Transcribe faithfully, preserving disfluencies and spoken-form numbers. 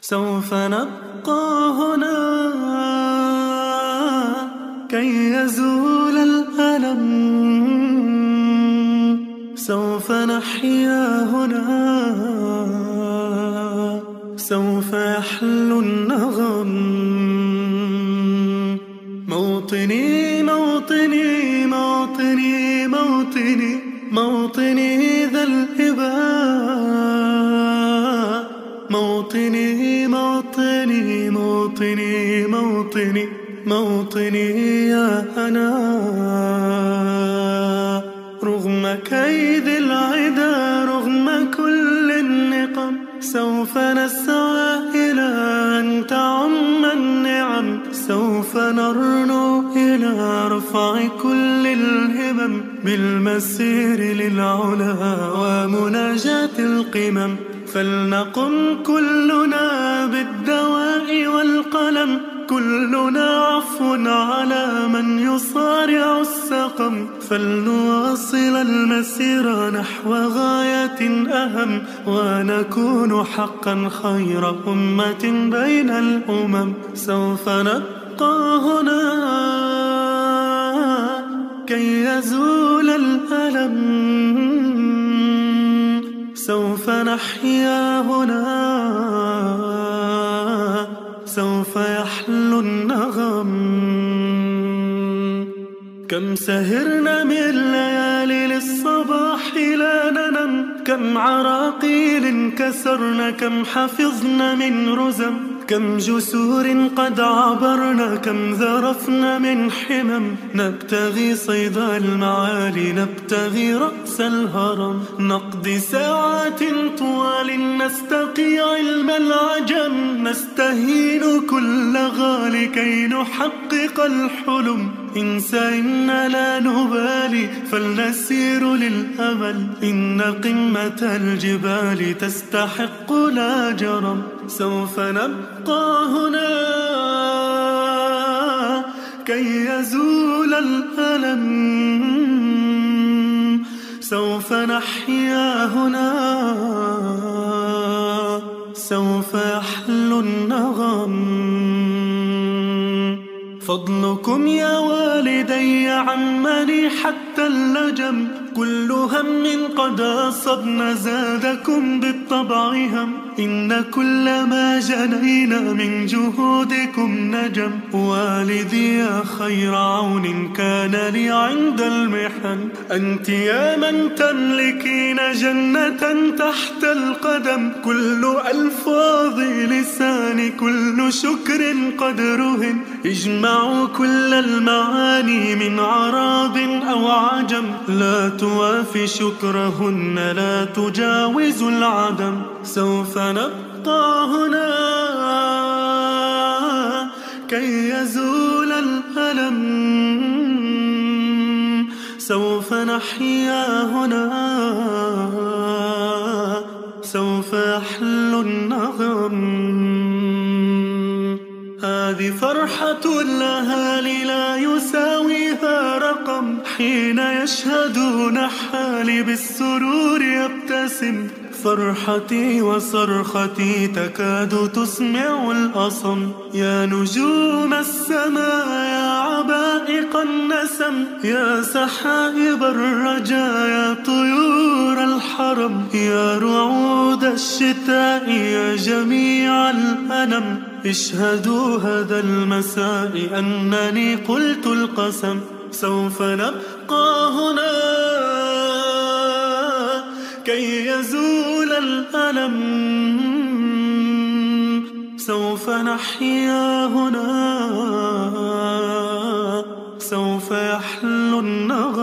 سوف نبقى هنا كي يزول الألم، سوف نحيا هنا، سوف يحلو النغم. موطني موطني موطني موطني موطني ذا الإباء، موطني موطني موطني موطني موطني يا أنا. رغم كيد العدا، رغم كل النقم، سوف نسعى إلى أن تعم النعم، سوف نرنو إلى رفع كل الهمم، بالمسير للعلا ومناجاة القمم. فلنقم كلنا بالدواء والقلم، كلنا عفو على من يصارع السقم. فلنواصل المسير نحو غاية أهم، ونكون حقا خير أمة بين الأمم. سوف نبقى هنا كي يزول الألم، سوف نحيا هنا، سوف يحلو النغم. كم سهرنا من ليالي للصباح لا ننم، كم عراقيل كسرنا، كم حفظنا من رزم، كم جسور قد عبرنا، كم ذرفنا من حمم. نبتغي صيد المعالي، نبتغي رأس الهرم، نقضي ساعات طوال نستقي علم العجم، نستهين كل غالي كي نحقق الحلم. إن سئمنا لا نبالي فلنسير للأمل، إن قمة الجبال تستحق لا جرم. سوف نبقى هنا كي يزول الألم، سوف نحيا هنا، سوف يحلو النغم. فضلكم يا والدي عمني حتى اللجم، كل هم قد أصبنا زادكم بالطبع هم، إن كل ما جنينا من جهودكم نجم. والدي يا خير عون كان لي عند المحن، أنت يا من تملكين جنة تحت القدم. كل ألفاظ لساني كل شكر قد رهن، اجمعوا كل المعاني من عرب أو عجم، لا توافي شكرهن لا تجاوز العدم. سوف نبقى هنا كي يزول الألم، سوف نحيا هنا، سوف يحلو النغم. هذه فرحة الأهالي لا يساويها رقم، حين يشهدون حالي بالسرور يبتسم. فرحتي وصرختي تكاد تسمع الأصم، يا نجوم السماء يا عبائق النسم، يا سحائب الرجا يا طيور الحرم، يا رعود الشتاء يا جميع الأنم. اشهدوا هذا المساء أنني قلت القسم، سوف نبقى هنا كي يزول الألم، سوف نحيا هنا، سوف يحلو النغم.